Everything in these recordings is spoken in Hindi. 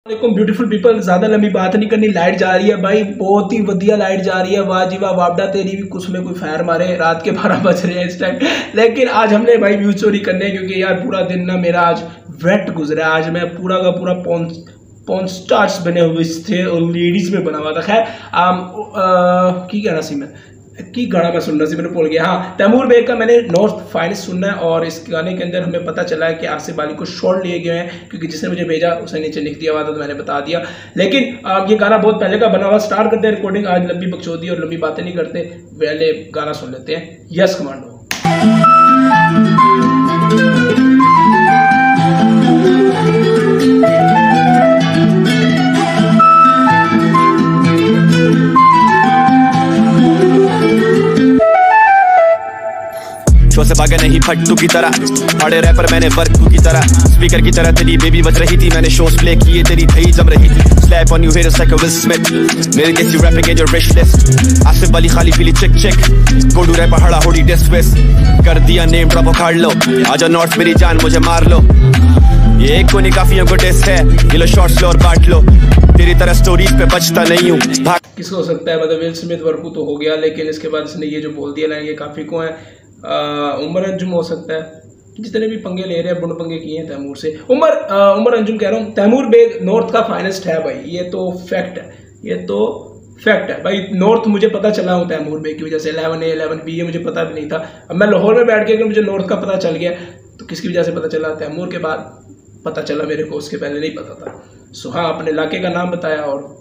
ब्यूटीफुल पीपल, ज्यादा लंबी बात नहीं करनी। लाइट जा रही है भाई, बहुत ही वधिया लाइट जा रही है। वाह जी वाह, वापडा तेरी भी कुछ में कोई फैर मारे। रात के 12 बज रहे हैं इस टाइम, लेकिन आज हमने भाई व्यू चोरी करने हैं क्योंकि यार पूरा दिन ना मेरा आज वेट गुजरा। आज मैं पूरा का पूरा पॉन स्टार्स बने हुए थे और लेडीज में बना हुआ था। खैर की कहना सी मैं की गाना मैं सुनना सी, मैंने भूल गया। हाँ, तैमूर बेग का मैंने नॉर्थ फाइनेस्ट सुनना है और इस गाने के अंदर हमें पता चला है कि आसिफ अली को शॉट लिए गए हैं क्योंकि जिसने मुझे भेजा उसने नीचे लिख दिया हुआ था तो मैंने बता दिया। लेकिन ये गाना बहुत पहले का बना हुआ। स्टार्ट करते हैं रिकॉर्डिंग। आज लंबी बकचोदी और लंबी बातें नहीं करते, पहले गाना सुन लेते हैं। Yes commando. से भागा नहीं फट्टू की तरह, बड़े रैपर मैंने वर्क की तरह, स्पीकर की तरह तेरी बेबी बज रही थी। मैंने शोज प्ले किए, तेरी दही जम रही थी। Slap on you here like a Will Smith, मेरे guess you wrapping in your wish list. Asif Ali खाली पीली चिक चिक, गोडू रैपर हड़ा होड़ी डिस विस, कर दिया नेम ड्रॉप उखाड़ लो। आजा नॉर्थ मेरी जान मुझे मार लो, ये एक कोनी काफियों को डिस है। ये लो शॉर्ट्स लो और बांट लो, तेरी तरह स्टोरीज पे बचता नहीं हूँ। किसको हो सकता है, मतलब विल स्मिथ वर्कू तो हो गया, लेकिन इसके बाद इसने ये जो बोल दिया लाइन, ये काफी को है। उमर अंजुम हो सकता है, जितने भी पंगे ले रहे हैं बुढ़ पंगे किए हैं तैमूर से। उमर अंजुम कह रहा हूँ। तैमूर बेग नॉर्थ का फाइनेस्ट है भाई, ये तो फैक्ट है, ये तो फैक्ट है भाई। नॉर्थ मुझे पता चला हूँ तैमूर बेग की वजह से। 11A 11B ये मुझे पता भी नहीं था। अब मैं लाहौर में बैठ के अगर मुझे नॉर्थ का पता चल गया तो किसकी वजह से पता चला? तैमूर के बाद पता चला मेरे को, उसके पहले नहीं पता था। सो हाँ, अपने इलाके का नाम बताया और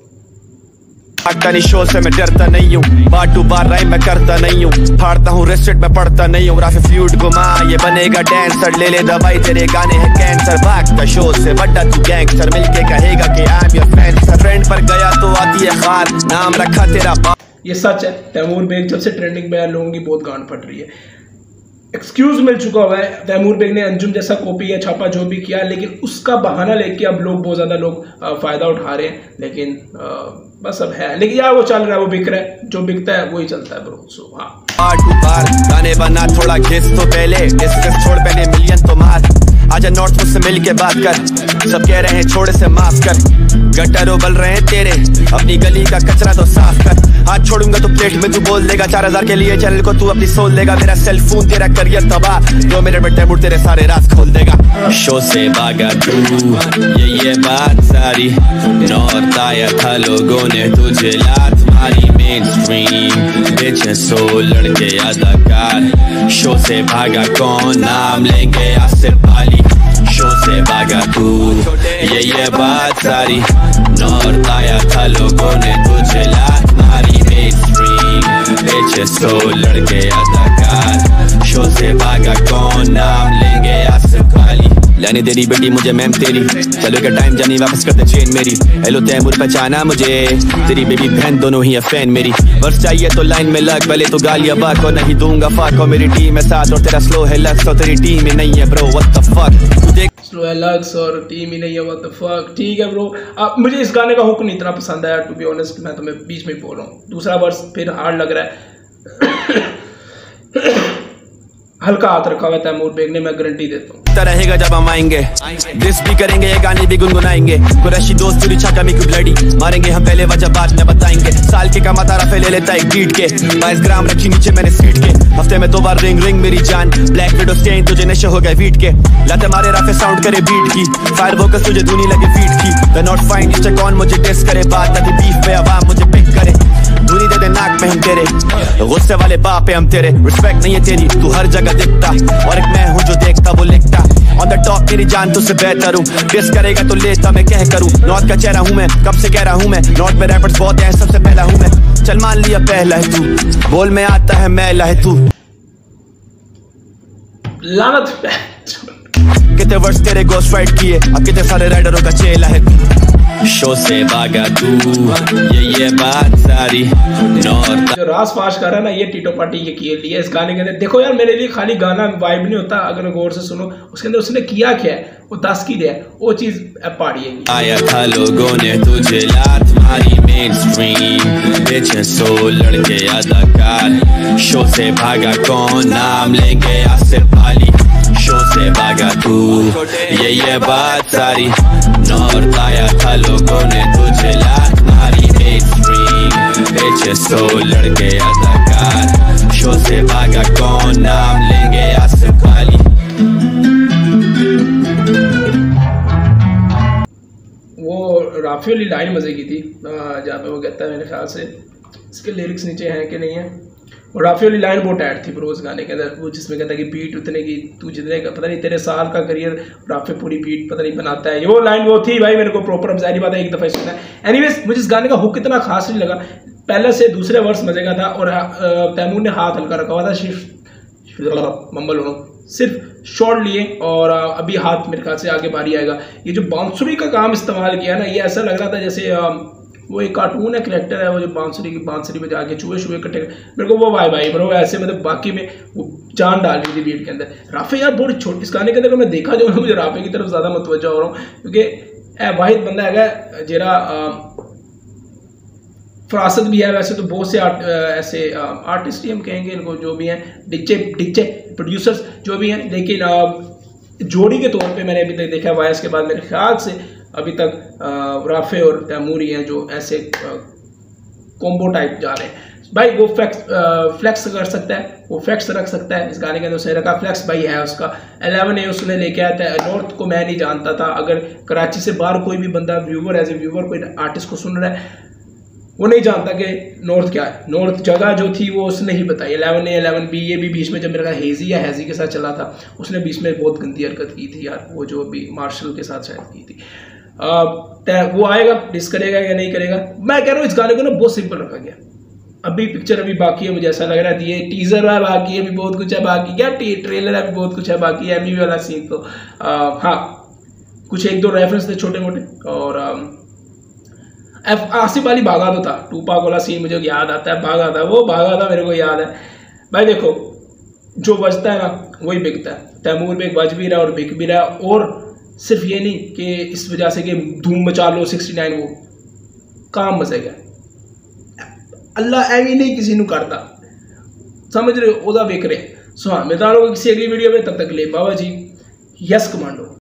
शो से मैं डरता नहीं हूँ, बार टू बार राइम मैं करता नहीं हूँ, फाड़ता हूँ रेस्टेड में पढ़ता नहीं हूँ। राफी फ्लूट घुमा ये बनेगा डांसर, ले ले दवाई तेरे गाने हैं कैंसर। भागता शो से बड़ा तू गैंगस्टर, मिलके कहेगा कि I am your friend. Friend पर गया तो आती है खार, नाम रखा तेरा बाप। ये सच है, तैमूर बेग जब से ट्रेंडिंग में लोगों की बहुत गांड फट रही है। एक्सक्यूज मिल चुका हुआ है। तैमूर बेग ने अंजुम जैसा कॉपी या छापा जो भी किया, लेकिन उसका बहाना लेके अब लोग बहुत ज्यादा फायदा उठा रहे हैं। लेकिन बस अब है, लेकिन यार वो चल रहा है, वो बिक रहा है, जो बिकता है वही चलता है ब्रो। सो हाँ, बार टू बार गाने बना, थोड़ा घिस तो पहले, डिस्कस छोड़ पहले मिलियन तो मार। आजा नॉर्थ मुझसे मिल के बात कर, सब कह रहे हैं छोड़ से माफ कर। गटर उबल रहे हैं तेरे, अपनी गली का कचरा तो साफ कर। हाथ छोड़ूंगा तो प्लेट में तू बोल देगा, 4000 के लिए चैनल को तू अपनी सोल देगा। मेरा सेल फोन तेरा करियर तबाह, 2 मिनट में तैमूर तेरे सारे राज खोल देगा। शो से भागा तू, ये बात सारी, नॉर्थ आया था लोगों ने तुझे लात मारी। मेन स्ट्रीम बेचें सो लड़के अदाकार, शो से भागा कौन, नाम लेंगे आसिफ अली। शो से भागा तू, ये बात सारी, नॉर्थ आया था लोगों ने तुझे लात मारी। मेन स्ट्रीम बेचें सो लड़के अदाकार, शो से भागा कौन, नाम लेंगे आसिफ अली। लाने तेरी बेटी मुझे मैम तेरी, चलो के टाइम जानी वापस कर दे चेन मेरी। हेलो तैमूर पहचाना मुझे, तेरी बेबी बहन दोनों ही है फैन मेरी। वर्ष चाहिए तो लाइन में लग, पहले तो गालियां बाक और नहीं दूंगा फाक। और मेरी टीम है साथ और तेरा स्लो है लक्स, और तेरी टीम ही नहीं है ब्रो, व्हाट द फक। तू देख स्लो है लक्स और टीम ही नहीं है, व्हाट द फक। ठीक है ब्रो, मुझे इस गाने का हुक नहीं इतना पसंद आया टू बी ऑनेस्ट, मैं तुम्हें बीच में बोल रहा हूँ। दूसरा वर्ष फिर हार्ड लग रहा है। हल्का हाथ रखा हुआ है तैमूर बेग ने, मैं गारंटी देता हूँ। रहेगा जब हम आएंगे, डिस भी करेंगे, ये गाने भी गुनगुनाएंगे। कुरैशी दोस्त पूरी छाका में क्यों ब्लडी मारेंगे हम, पहले वजह बाद में बताएंगे। साल के कमाता रफे ले लेता एक बीट के, 22 ग्राम रखी नीचे मैंने सीट के। हफ्ते में 2 बार रिंग रिंग मेरी जान, ब्लैक विडो स्टेन तुझे नशे हो गए वीट के। लाते मारे रफे साउंड करे बीट की, फायर फोकस तुझे धुनी लगे फीट की। द नॉट फाइन नीचे कौन मुझे डिस करे, बात नहीं बीफ पे आवाम मुझे पिक करे। धुनी दे दे नाक में हम तेरे, गुस्से वाले बाप है हम तेरे। रिस्पेक्ट नहीं है तेरी, तू हर जगह दिखता, और एक मैं हूँ जो देखता वो लिखता। ऑन द टॉप मेरी जान तुझसे बेहतर हूँ, डिस करेगा तो लेता मैं कह करूँ। नॉर्थ का चेहरा हूँ मैं, कब से कह रहा हूँ मैं, नॉर्थ में रैपर्स बहुत हैं, सबसे पहला हूँ मैं। चल मान लिया पहला है तू, बोल में आता है मैला है तू। लानत कितने वर्ष तेरे गोस्ट फाइट किए, अब कितने सारे राइडरों का चेला है तू। शो से भागा तू, ये बात सारी, नॉर्थ जो रास फाश कर रहा है ना, ये टीटो पार्टी ये किए लिए इस गाने के अंदर। देखो यार, मेरे लिए खाली गाना वाइब नहीं होता, अगर गौर से सुनो उसके अंदर उसने किया क्या है, वो 10 की दे, वो चीज पाड़ी है। आया था लोगों ने तुझे लात मारी। मेन स्ट्रीम बेचें सो लड़के अदाकार, शो से भागा कौन, नाम लेंगे आसिफ अली। शो से भागा तू, ये बात सारी, नॉर्थ आया था लोग वो राफी वाली लाइन मज़े की थी जहाँ पे वो कहता है, मेरे ख्याल से इसके लिरिक्स नीचे हैं कि नहीं है, और राफी वाली लाइन बहुत ऐड थी ब्रोज गाने के अंदर, वो जिसमें कहता है कि बीट उतने की तू जितने का, पता नहीं तेरे साल का करियर राफी पूरी बीट पता नहीं बनाता है, वो लाइन वो थी भाई मेरे को प्रॉपर, अब जारी बात है एक दफ़ा सुना है। एनीवेज मुझे इस गाने का हुक इतना खास नहीं लगा, पहले से दूसरे वर्स मजे का था, और तैमूर ने हाथ हल्का रखा हुआ था, सिर्फ शॉर्ट लिए, और अभी हाथ मेरे ख्याल से आगे बारी आएगा। ये जो बांसुरी का काम इस्तेमाल किया ना, ये ऐसा लग रहा था जैसे वो एक कार्टून है कैरेक्टर है वो जो बांसुरी में जाके चूहे इकट्ठे, मेरे को वो भाई ब्रो ऐसे मतलब बाकी में वो जान डाल रही थी बीट के अंदर। राफे यार बहुत छोटी, इस गाने के अंदर मैं देखा जो मुझे राफे की तरफ ज़्यादा मुतवज्जो हो रहा हूँ, क्योंकि वाहिद बंदा है जरा फरासत भी है, वैसे तो बहुत से ऐसे आर्टिस्ट ही हम कहेंगे इनको, जो भी हैं डिचे प्रोड्यूसर्स जो भी हैं, लेकिन जोड़ी के तौर पे मैंने अभी तक देखा वायस के बाद मेरे ख्याल से अभी तक राफे और तैमूर ही हैं जो ऐसे कॉम्बो टाइप जा रहे हैं भाई। वो फ्लेक्स कर सकता है, वो फैक्ट्स रख सकता है, इस गाने के अंदर उसने रखा फ्लेक्स भाई है उसका। 11 उसने लेके आया था, नॉर्थ को मैं नहीं जानता था, अगर कराची से बाहर कोई भी बंदा व्यूवर एज ए व्यूवर कोई आर्टिस्ट को सुन रहा है वो नहीं जानता कि नॉर्थ क्या है, नॉर्थ जगह जो थी वो उसने ही बताई। 11A 11B ये भी बीच में जब मेरे ख्याल हेजी या हैजी के साथ चला था, उसने बीच में बहुत गंदी हरकत की थी यार, वो जो अभी मार्शल के साथ शायद की थी। वो आएगा डिस करेगा या नहीं करेगा, मैं कह रहा हूँ इस गाने को ना बहुत सिंपल रखा गया। अभी पिक्चर अभी बाकी है, मुझे ऐसा लग रहा है, ये टीजर है बाकी है, अभी बहुत कुछ है बाकी, क्या ट्रेलर है अभी बहुत कुछ है बाकी है, MV वाला सीन तो हाँ कुछ एक दो रेफरेंस थे छोटे मोटे, और आसिफ अली भागा तो था, टूपाक वाला सीन मुझे याद आता है, भागा था मेरे को याद है भाई। देखो जो बजता है ना वही बिकता है, तैमूर में बज भी रहा है और बिक भी रहा है, और सिर्फ ये नहीं कि इस वजह से कि धूम मचा लो 69 वो काम मजे का अल्लाह एवी नहीं किसी को करता, समझ रहे हो, ओदा बेक रहे। सो हाँ मिलता रहो किसी अगली वीडियो में, तब तक ले बाबा जी यस कमांडो।